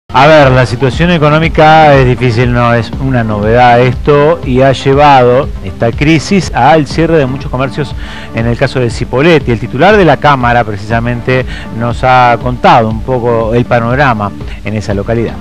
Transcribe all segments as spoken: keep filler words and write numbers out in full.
A ver, la situación económica es difícil, no es una novedad esto, y ha llevado esta crisis al cierre de muchos comercios en el caso de Cipolletti. El titular de la Cámara precisamente nos ha contado un poco el panorama en esa localidad.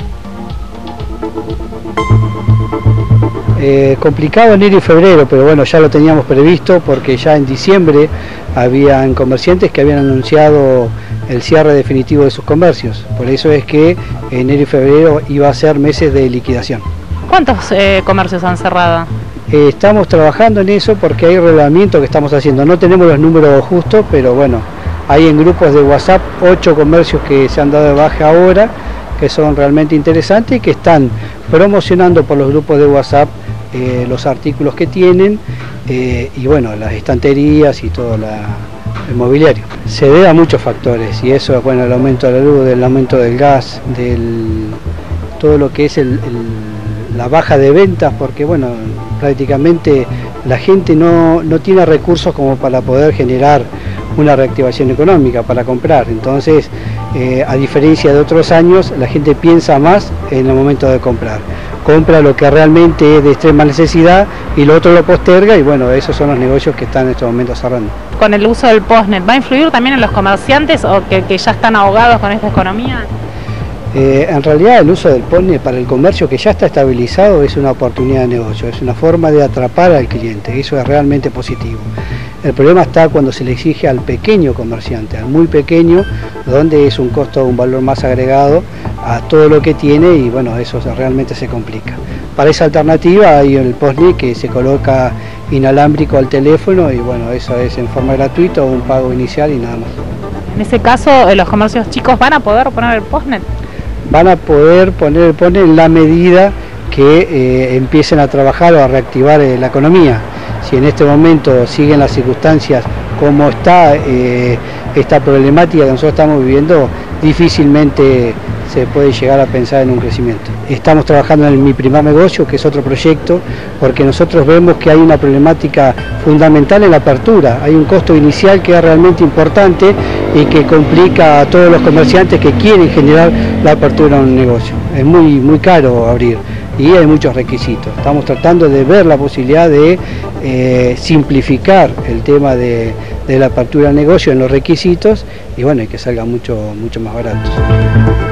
Eh, complicado enero y febrero, pero bueno, ya lo teníamos previsto porque ya en diciembre habían comerciantes que habían anunciado el cierre definitivo de sus comercios. Por eso es que enero y febrero iba a ser meses de liquidación. ¿Cuántos eh, comercios han cerrado? Eh, estamos trabajando en eso porque hay reglamento que estamos haciendo. No tenemos los números justos, pero bueno, hay en grupos de WhatsApp ocho comercios que se han dado de baja ahora, que son realmente interesantes y que están promocionando por los grupos de WhatsApp eh, los artículos que tienen eh, y bueno, las estanterías y todo la, el mobiliario. Se debe a muchos factores y eso, bueno, el aumento de la luz, el aumento del gas, del todo lo que es el, el, la baja de ventas, porque bueno, prácticamente la gente no, no tiene recursos como para poder generar una reactivación económica para comprar. Entonces, eh, a diferencia de otros años, la gente piensa más en el momento de comprar. Compra lo que realmente es de extrema necesidad y lo otro lo posterga y bueno, esos son los negocios que están en estos momentos cerrando. Con el uso del postnet, ¿va a influir también en los comerciantes o que, que ya están ahogados con esta economía? Eh, en realidad el uso del postnet para el comercio que ya está estabilizado es una oportunidad de negocio, es una forma de atrapar al cliente, eso es realmente positivo. El problema está cuando se le exige al pequeño comerciante, al muy pequeño, donde es un costo, un valor más agregado a todo lo que tiene y bueno, eso realmente se complica. Para esa alternativa hay el postnet que se coloca inalámbrico al teléfono y bueno, eso es en forma gratuita o un pago inicial y nada más. En ese caso, ¿los comercios chicos van a poder poner el postnet? Van a poder poner el postnet en la medida que eh, empiecen a trabajar o a reactivar eh, la economía. Si en este momento siguen las circunstancias como está eh, esta problemática que nosotros estamos viviendo, difícilmente se puede llegar a pensar en un crecimiento. Estamos trabajando en Mi Primer Negocio, que es otro proyecto, porque nosotros vemos que hay una problemática fundamental en la apertura. Hay un costo inicial que es realmente importante y que complica a todos los comerciantes que quieren generar la apertura de un negocio. Es muy, muy caro abrir y hay muchos requisitos. Estamos tratando de ver la posibilidad de eh, simplificar el tema de, de la apertura del negocio en los requisitos y bueno, y que salga mucho, mucho más barato.